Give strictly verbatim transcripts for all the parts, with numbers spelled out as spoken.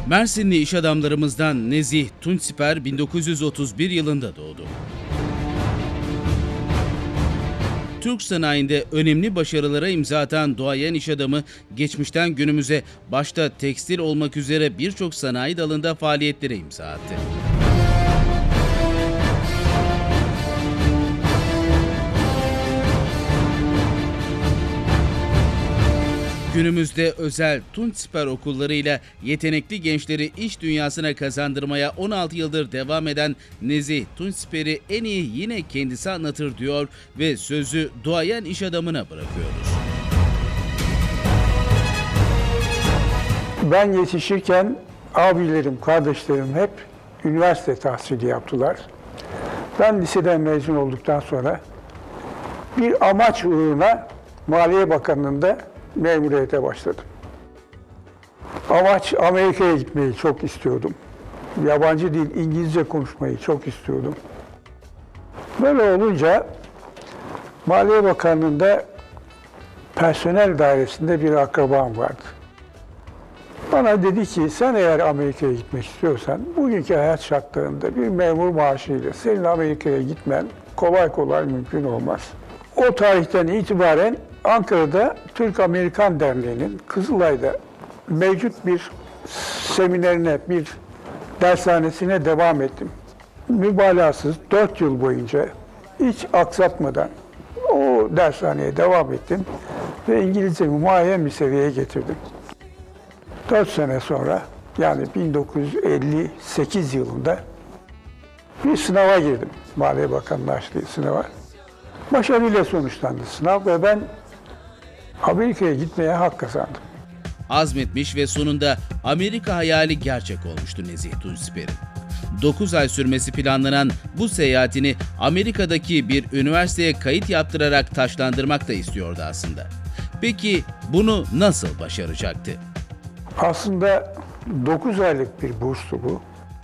Mersinli iş adamlarımızdan Nezih Tunçsiper bin dokuz yüz otuz bir yılında doğdu. Türk sanayinde önemli başarılara imza atan duayen iş adamı, geçmişten günümüze başta tekstil olmak üzere birçok sanayi dalında faaliyetlere imza attı. Günümüzde özel Tunçsiper okullarıyla yetenekli gençleri iş dünyasına kazandırmaya on altı yıldır devam eden Nezih Tunçsiper'i en iyi yine kendisi anlatır diyor ve sözü duayen iş adamına bırakıyoruz. Ben yetişirken abilerim, kardeşlerim hep üniversite tahsili yaptılar. Ben liseden mezun olduktan sonra bir amaç uğruna Maliye Bakanlığı'nda memuriyete başladım. Amaç Amerika'ya gitmeyi çok istiyordum. Yabancı dil, İngilizce konuşmayı çok istiyordum. Böyle olunca Maliye Bakanlığı'nda personel dairesinde bir akrabam vardı. Bana dedi ki, sen eğer Amerika'ya gitmek istiyorsan, bugünkü hayat şartlarında bir memur maaşıyla senin Amerika'ya gitmen kolay kolay mümkün olmaz. O tarihten itibaren Ankara'da Türk-Amerikan Derneği'nin Kızılay'da mevcut bir seminerine, bir dershanesine devam ettim. Mübalağasız dört yıl boyunca hiç aksatmadan o dershaneye devam ettim ve İngilizcemi muayyen bir seviyeye getirdim. Dört sene sonra, yani bin dokuz yüz elli sekiz yılında bir sınava girdim. Maliye Bakanlığı açtığı sınava. Başarıyla sonuçlandı sınav ve ben Amerika'ya gitmeye hak kazandım. Azmetmiş ve sonunda Amerika hayali gerçek olmuştu Nezih Tunçsiper'in. dokuz ay sürmesi planlanan bu seyahatini Amerika'daki bir üniversiteye kayıt yaptırarak taşlandırmak da istiyordu aslında. Peki bunu nasıl başaracaktı? Aslında dokuz aylık bir burstu bu.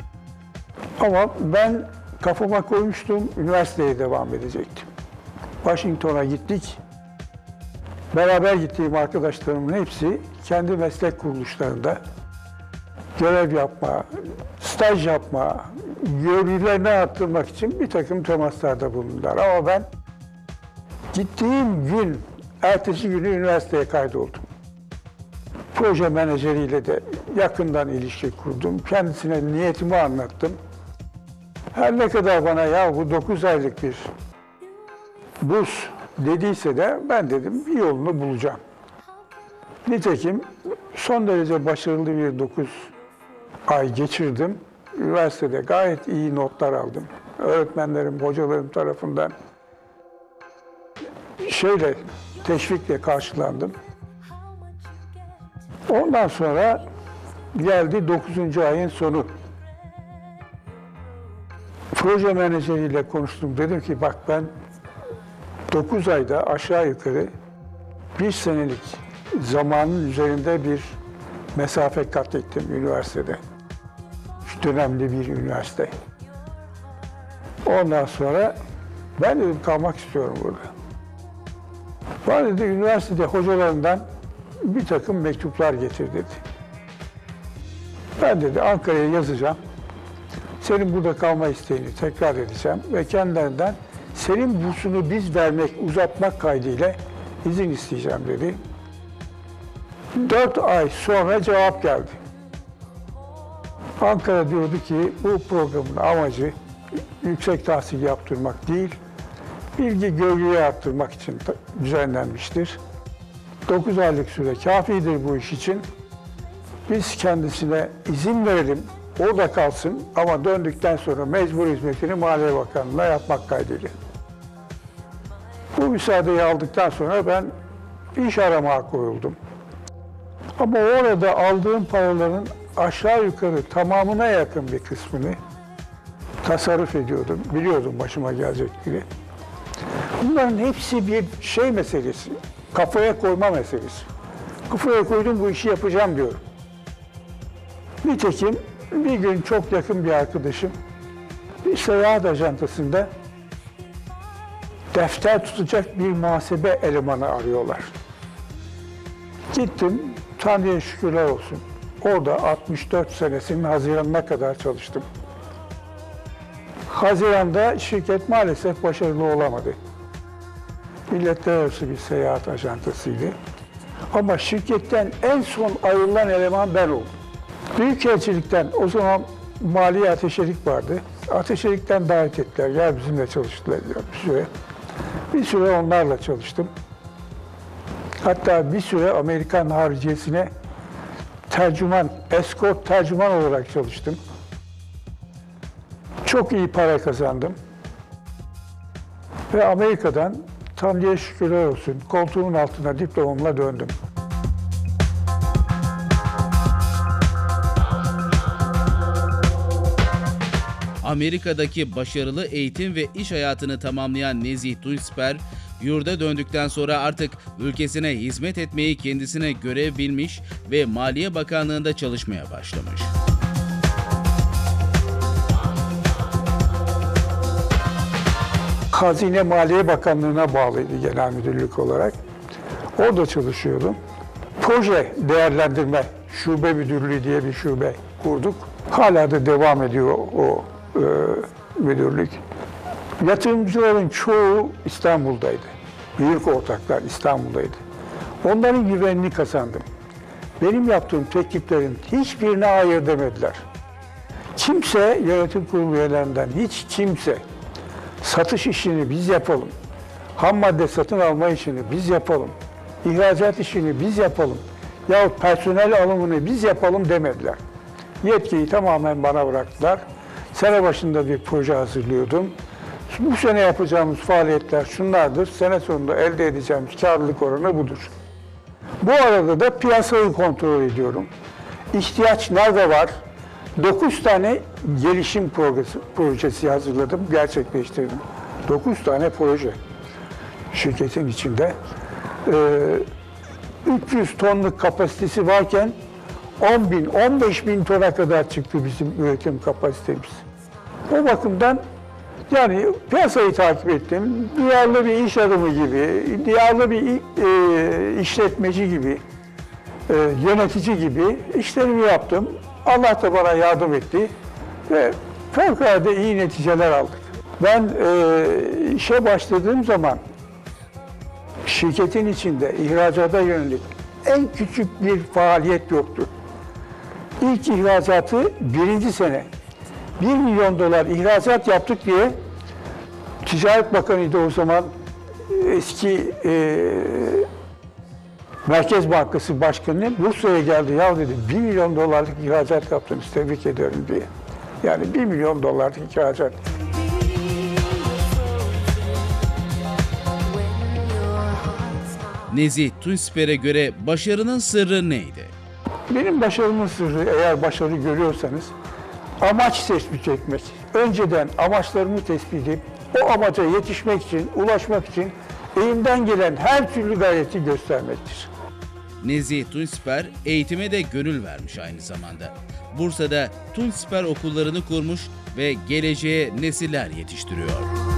Ama ben kafama koymuştum, üniversiteye devam edecektim. Washington'a gittik. Beraber gittiğim arkadaşlarımın hepsi kendi meslek kuruluşlarında görev yapma, staj yapma, birbirlerine arttırmak için bir takım temaslarda bulundular. Ama ben gittiğim gün, ertesi günü üniversiteye kaydoldum. Proje menajeriyle de yakından ilişki kurdum. Kendisine niyetimi anlattım. Her ne kadar bana ya bu dokuz aylık bir burs dediyse de ben dedim bir yolunu bulacağım. Nitekim son derece başarılı bir dokuz ay geçirdim. Üniversitede gayet iyi notlar aldım. Öğretmenlerim, hocalarım tarafından şöyle teşvikle karşılandım. Ondan sonra geldi dokuzuncu ayın sonu. Proje menajeriyle konuştum. Dedim ki bak ben dokuz ayda aşağı yukarı bir senelik zamanın üzerinde bir mesafe kat ettim üniversitede. Şu dönemli bir üniversite. Ondan sonra ben dedim kalmak istiyorum burada. Bana dedi üniversitede hocalarından bir takım mektuplar getir dedi. Ben dedi Ankara'ya yazacağım. Senin burada kalma isteğini tekrar edeceğim ve kendilerinden senin bursunu biz vermek, uzatmak kaydıyla izin isteyeceğim dedi. Dört ay sonra cevap geldi. Ankara diyordu ki bu programın amacı yüksek tahsil yaptırmak değil, bilgi gölgeye arttırmak için düzenlenmiştir. dokuz aylık süre kafidir bu iş için. Biz kendisine izin verelim, orada kalsın ama döndükten sonra mecbur hizmetini Maliye Bakanlığı'na yapmak kaydıyla. Bu müsaadeyi aldıktan sonra ben iş aramaya koyuldum. Ama orada aldığım paraların aşağı yukarı tamamına yakın bir kısmını tasarruf ediyordum. Biliyordum başıma gelecekleri. Bunların hepsi bir şey meselesi, kafaya koyma meselesi. Kafaya koydum bu işi yapacağım diyorum. Nitekim bir gün çok yakın bir arkadaşım bir seyahat ajantasında defter tutacak bir muhasebe elemanı arıyorlar. Gittim, Tanrı'ya şükürler olsun. Orada altmış dört senesinin Haziran'ına kadar çalıştım. Haziran'da şirket maalesef başarılı olamadı. Milletler arası bir seyahat ajantasıydı. Ama şirketten en son ayrılan eleman ben oldum. Büyükelçilikten, o zaman Maliye Ateşelik vardı. Ateşelik'ten davet ettiler, gel bizimle çalıştılar bir süre. Bir süre onlarla çalıştım. Hatta bir süre Amerikan hariciyesine tercüman, eskort tercüman olarak çalıştım. Çok iyi para kazandım. Ve Amerika'dan Tanrı'ya şükürler olsun koltuğumun altına diplomamla döndüm. Amerika'daki başarılı eğitim ve iş hayatını tamamlayan Nezih Tunçsper, yurda döndükten sonra artık ülkesine hizmet etmeyi kendisine görev bilmiş ve Maliye Bakanlığı'nda çalışmaya başlamış. Hazine Maliye Bakanlığı'na bağlıydı genel müdürlük olarak. Orada çalışıyordum. Proje değerlendirme şube müdürlüğü diye bir şube kurduk. Hala da devam ediyor o e, müdürlük. Yatırımcıların çoğu İstanbul'daydı. Büyük ortaklar İstanbul'daydı. Onların güvenini kazandım. Benim yaptığım tekliflerin hiçbirine hayır demediler. Kimse, yönetim kurulu üyelerinden hiç kimse, satış işini biz yapalım, ham madde satın alma işini biz yapalım, ihracat işini biz yapalım, yahut personel alımını biz yapalım demediler. Yetkiyi tamamen bana bıraktılar. Sene başında bir proje hazırlıyordum. Bu sene yapacağımız faaliyetler şunlardır, sene sonunda elde edeceğimiz karlılık oranı budur. Bu arada da piyasayı kontrol ediyorum. İhtiyaç nerede var? dokuz tane gelişim projesi, projesi hazırladım, gerçekleştirdim. dokuz tane proje şirketin içinde. Ee, üç yüz tonluk kapasitesi varken on bin, on beş bin tona kadar çıktı bizim üretim kapasitemiz. O bakımdan yani piyasayı takip ettim. Duyarlı bir iş adamı gibi, duyarlı bir e, işletmeci gibi, e, yönetici gibi işlerimi yaptım. Allah da bana yardım etti ve fevkalade iyi neticeler aldık. Ben e, işe başladığım zaman şirketin içinde ihracata yönelik en küçük bir faaliyet yoktu. İlk ihracatı birinci sene bir milyon dolar ihracat yaptık diye Ticaret Bakanı'ydı o zaman eski e, Merkez Bankası Başkanı Bursa'ya geldi. Ya dedi bir milyon dolarlık ihracat yaptınız, tebrik ederim diye. Yani bir milyon dolarlık ihracat. Nezih Tunçsper'e göre başarının sırrı neydi? Benim başarımın sırrı, eğer başarı görüyorsanız, amaç tespit etmek. Önceden amaçlarımı tespit edip o amaca yetişmek için, ulaşmak için elimden gelen her türlü gayreti göstermektir. Nezih Tunçsper eğitime de gönül vermiş aynı zamanda. Bursa'da Tunçsper okullarını kurmuş ve geleceğe nesiller yetiştiriyor.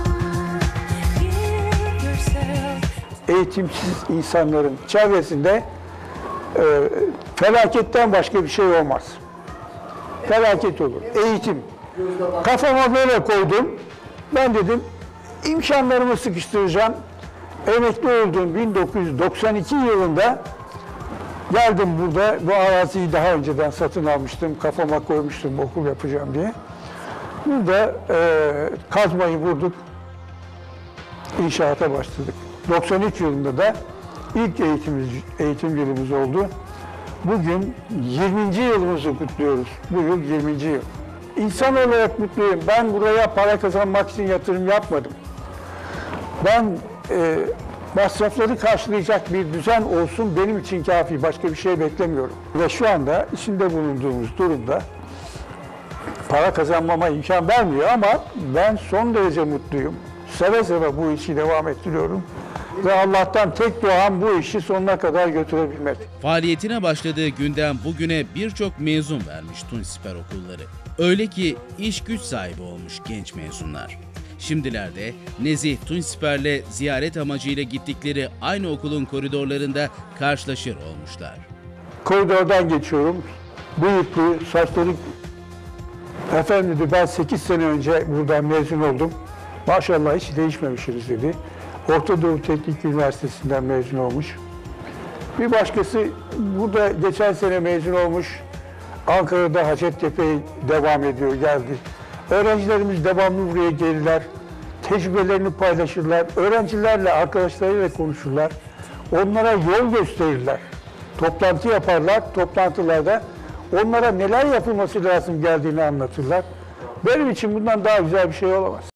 Eğitimsiz insanların çevresinde e, felaketten başka bir şey olmaz. Felaket olur. Eğitim. Kafama böyle koydum. Ben dedim imkanlarımı sıkıştıracağım. Emekli oldum bin dokuz yüz doksan iki yılında. Geldim burada, bu araziyi daha önceden satın almıştım, kafama koymuştum okul yapacağım diye. Burada e, kazmayı vurduk, inşaata başladık. doksan üç yılında da ilk eğitimimiz, eğitim yılımız oldu. Bugün yirminci yılımızı kutluyoruz. Bu yıl yirminci yıl. İnsan olarak mutluyum. Ben buraya para kazanmak için yatırım yapmadım. Ben e, masrafları karşılayacak bir düzen olsun benim için kafi. Başka bir şey beklemiyorum. Ve şu anda içinde bulunduğumuz durumda para kazanmama imkan vermiyor ama ben son derece mutluyum. Seve seve bu işi devam ettiriyorum. Ve Allah'tan tek duam bu işi sonuna kadar götürebilmek. Faaliyetine başladığı günden bugüne birçok mezun vermiş Tunçsper okulları. Öyle ki iş güç sahibi olmuş genç mezunlar. Şimdilerde Nezih Tunçsper'le ziyaret amacıyla gittikleri aynı okulun koridorlarında karşılaşır olmuşlar. Koridordan geçiyorum. bıyıklı, saçları efendim dedi ben sekiz sene önce buradan mezun oldum. Maşallah hiç değişmemişsiniz dedi. Orta Doğu Teknik Üniversitesi'nden mezun olmuş. Bir başkası burada geçen sene mezun olmuş. Ankara'da Hacettepe'ye devam ediyor, geldi. Öğrencilerimiz devamlı buraya gelirler. Tecrübelerini paylaşırlar. Öğrencilerle, arkadaşlarıyla konuşurlar. Onlara yol gösterirler. Toplantı yaparlar. Toplantılarda onlara neler yapılması lazım geldiğini anlatırlar. Benim için bundan daha güzel bir şey olamaz.